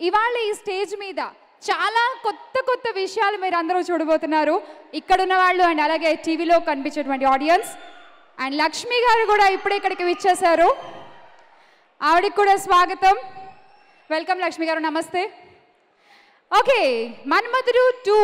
ఇవాళ ఈ స్టేజ్ మీద చాలా కొత్త కొత్త విషయాలు మీరు అందరూ చూడబోతున్నారు. ఇక్కడున్న వాళ్ళు అండ్ అలాగే టీవీలో కనిపించేటువంటి ఆడియన్స్. అండ్ లక్ష్మి గారు కూడా ఇప్పుడే ఇక్కడికి విచ్చేశారు. ఆవిడకి కూడా స్వాగతం. వెల్కమ్ లక్ష్మి గారు, నమస్తే. ఓకే, మన్మధుడు 2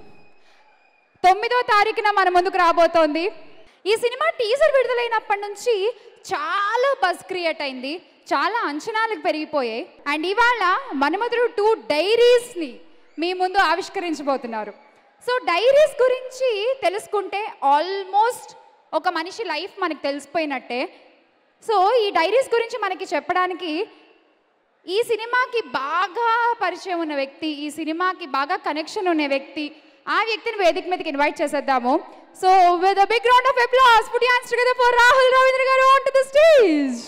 9వ తారీఖున మన ముందుకు రాబోతోంది. ఈ సినిమా టీజర్ విడుదలైనప్పటి నుంచి చాలా బజ్ క్రియేట్ అయింది, చాలా అంచనాలకు పెరిగిపోయాయి. అండ్ ఇవాళ మన్మధుడు 2 డైరీస్ని మీ ముందు ఆవిష్కరించబోతున్నారు. సో డైరీస్ గురించి తెలుసుకుంటే ఆల్మోస్ట్ ఒక మనిషి లైఫ్ మనకు తెలిసిపోయినట్టే. సో ఈ డైరీస్ గురించి మనకి చెప్పడానికి ఈ సినిమాకి బాగా పరిచయం ఉన్న వ్యక్తి, ఈ సినిమాకి బాగా కనెక్షన్ ఉన్న వ్యక్తి, ఆ వ్యక్తిని వేదిక మీదకి ఇన్వైట్ చేసేద్దాము. So with a big round of applause, put your hands together for Rahul Ravindra garu onto the stage.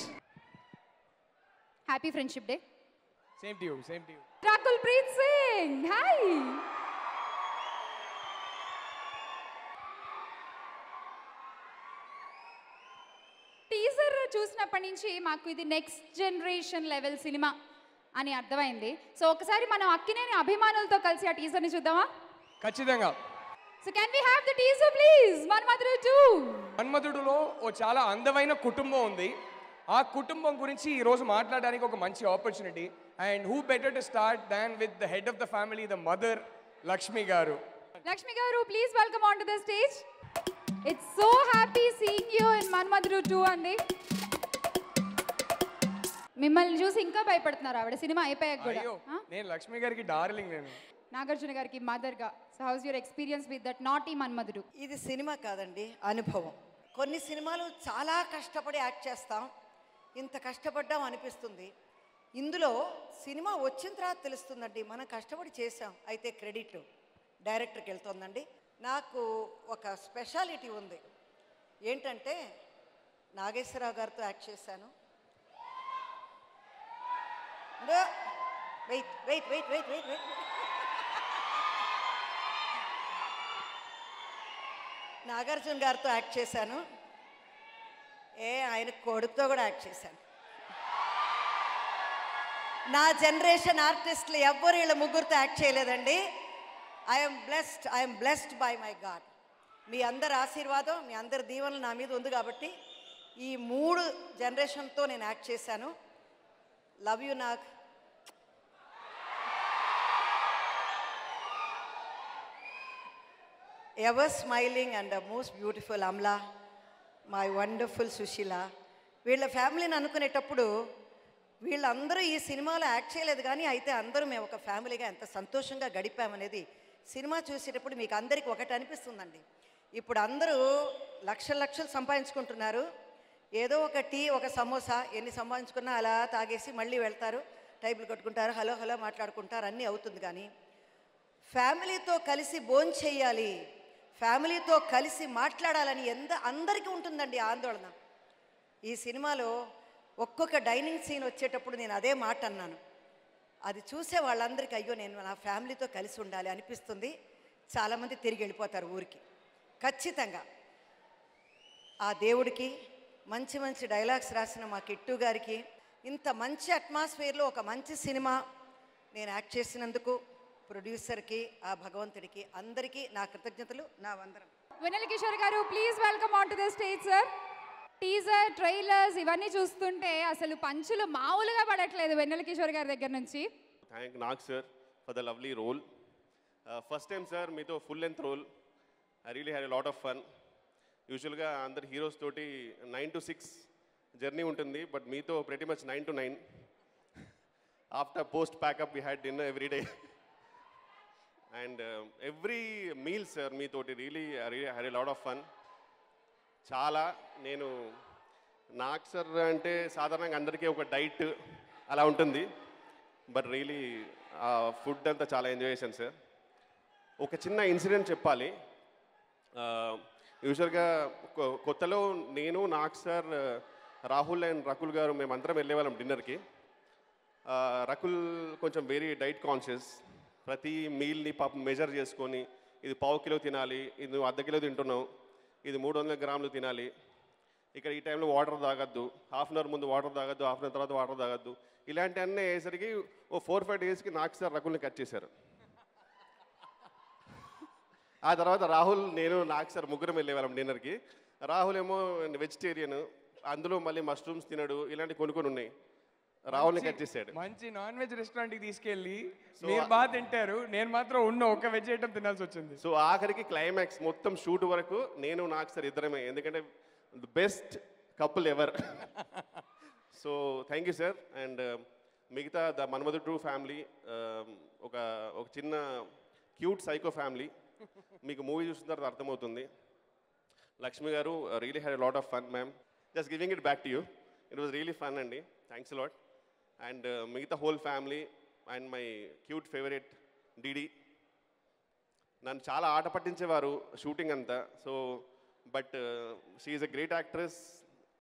Happy Friendship Day. Same to you, same to you. Rakul Peet Singh, hi. Teaser చూసినప్పటి నుంచి మాకు ఇది next generation level cinema అని అర్థమైంది. So ఒకసారి మనం అక్కినేని అభిమానులతో కలిసి ఆ టీజర్ని చూద్దామా? ఖచ్చితంగా. So can we have the teaser please? Manmadhudu 2. మన్మధుడులో ఓ చాలా అందమైన కుటుంబం ఉంది. ఆ కుటుంబం గురించి ఈ రోజు మాట్లాడడానికి ఒక మంచి opportunity. And who better to start than with the head of the family, the mother, Lakshmi garu. Lakshmi garu, please welcome on to the stage. It's so happy seeing you in Manmadhudu 2 అండి. మిమ్మల్ని చూసి ఇంకా భయపడుతున్నారు ఆవిడ సినిమా అయిపోయాక కూడా. నేను లక్ష్మి గారికి డార్లింగ్. నేను నాగార్జున గారికి మదర్గా. So how's your experience with that naughty Manmadhudu? ఇది సినిమా కాదండి, అనుభవం. కొన్ని సినిమాలు చాలా కష్టపడి యాక్ట్ చేస్తాం, ఇంత కష్టపడ్డాం అనిపిస్తుంది. ఇందులో సినిమా వచ్చిన తర్వాత తెలుస్తుందండి మనం కష్టపడి చేసాం. అయితే క్రెడిట్ డైరెక్టర్కి వెళ్తుందండి. నాకు ఒక స్పెషాలిటీ ఉంది, ఏంటంటే నాగేశ్వరరావు గారితో యాక్ట్ చేశాను. Wait wait wait wait wait wait Nagarjuna గారితో యాక్ట్ చేశాను. ఆయన కొడుకుతో కూడా యాక్ట్ చేశాను. నా జనరేషన్ ఆర్టిస్టులు ఎవ్వరు వీళ్ళ ముగ్గురితో యాక్ట్ చేయలేదండి. I'm blessed by my God. మీ అందరి ఆశీర్వాదం, మీ అందరి దీవెనలు నా మీద ఉంది కాబట్టి ఈ 3 జనరేషన్తో నేను యాక్ట్ చేశాను. Love you Nag. Ever smiling and most beautiful Amala, my wonderful Susheela. వీళ్ళ ఫ్యామిలీని అనుకునేటప్పుడు వీళ్ళందరూ ఈ సినిమాలో యాక్ట్ చేయలేదు, కానీ అయితే అందరూ మేము ఒక ఫ్యామిలీగా ఎంత సంతోషంగా గడిపామనేది సినిమా చూసేటప్పుడు మీకు అందరికీ ఒకటి అనిపిస్తుందండి. ఇప్పుడు అందరూ లక్షలు సంపాదించుకుంటున్నారు. ఏదో ఒక టీ, ఒక సమోసా ఎన్ని సంపాదించుకున్నా అలా తాగేసి మళ్ళీ వెళ్తారు, టైబుల్ కట్టుకుంటారు, హలో హలో మాట్లాడుకుంటారు, అన్నీ అవుతుంది. కానీ ఫ్యామిలీతో కలిసి భోంచేయాలి, ఫ్యామిలీతో కలిసి మాట్లాడాలని అందరికీ ఉంటుందండి ఆందోళన. ఈ సినిమాలో ఒక్కొక్క డైనింగ్ సీన్ వచ్చేటప్పుడు నేను అదే మాట అన్నాను. అది చూసే వాళ్ళందరికీ అయ్యో నేను నా ఫ్యామిలీతో కలిసి ఉండాలి అనిపిస్తుంది. చాలామంది తిరిగి వెళ్ళిపోతారు ఊరికి. ఖచ్చితంగా ఆ దేవుడికి, మంచి మంచి డైలాగ్స్ రాసిన మా కిట్టు గారికి, ఇంత మంచి అట్మాస్ఫియర్లో ఒక మంచి సినిమా నేను యాక్ట్ చేసినందుకు ప్రొడ్యూసర్కి, ఆ భగవంతుడికి, అందరికీ నా కృతజ్ఞతలు, నా వందనం. Vennela Kishore garu, please welcome on to the stage sir. Teaser, trailers ఇవన్నీ చూస్తుంటే అసలు పంచులు మామూలుగా పడట్లేదు వెన్నెల కిషోర్ గారి దగ్గర నుంచి. Thank Nag sir for the lovely role. First time sir మీతో full length role. I really had a lot of fun. యూజువల్గా అందరు హీరోస్ తోటి 9 to 6 జర్నీ ఉంటుంది, బట్ మీతో pretty much 9 to 9. After post packup we had dinner every day and every meal sir మీతోటి really had a lot of fun. చాలా నేను Nag sir అంటే సాధారణంగా అందరికీ ఒక డైట్ అలా ఉంటుంది, బట్ రియలీ ఆ ఫుడ్ అంతా చాలా ఎంజాయ్ చేశాను సార్. ఒక చిన్న ఇన్సిడెంట్ చెప్పాలి. యూజువల్గా కొత్తలో నేను, నాగ్ సార్, రాహుల్ అండ్ రకుల్ గారు మేమందరం వెళ్ళేవాళ్ళం డిన్నర్కి. రకుల్ కొంచెం వెరీ డైట్ కాన్షియస్. ప్రతి మీల్ని పాపం మెజర్ చేసుకొని ఇది 1/2 కిలో తినాలి, ఇది నువ్వు 1/2 కిలో తింటున్నావు, ఇది 300 గ్రాములు తినాలి. ఇక్కడ ఈ టైంలో వాటర్ తాగద్దు, హాఫ్ అన్ అవర్ ముందు వాటర్ తాగద్దు, హాఫ్ అన్ అవర్ తర్వాత వాటర్ తాగద్దు, ఇలాంటివన్నీ అయ్యేసరికి ఓ 4-5 డేస్కి నాకు సార్ రకుల్ని కట్ చేశారు. ఆ తర్వాత రాహుల్, నేను, నాకు సార్ ముగ్గురం వెళ్ళేవాళ్ళం డిన్నర్కి. రాహుల్ ఏమో వెజిటేరియన్, అందులో మళ్ళీ మష్రూమ్స్ తినడు, ఇలాంటి కొన్ని ఉన్నాయి. రాహుల్ని కట్ చేశాడు. మంచి నాన్ వెజ్ రెస్టారెంట్కి తీసుకెళ్ళి మీరు బాగా తింటారు, నేను మాత్రం ఒక వెజ్ ఐటమ్ తినాల్సి వచ్చింది. సో ఆఖరికి క్లైమాక్స్ మొత్తం షూట్ వరకు నేను నాకు సార్ ఇద్దరమే, ఎందుకంటే the best couple ever. So thank you sir. And మిగతా ద మన్మధుడు ఫ్యామిలీ ఒక చిన్న క్యూట్ సైకో ఫ్యామిలీ. మీకు మూవీ చూసిన తర్వాత అర్థమవుతుంది. Lakshmi garu really had lot of fun ma'am. Just giving it back to you. It was really fun అండి. Thanks lot. And మిగతా whole family and my cute favourite డీడీ. నన్ను చాలా ఆట పట్టించేవారు షూటింగ్ అంతా. So but she is a great actress.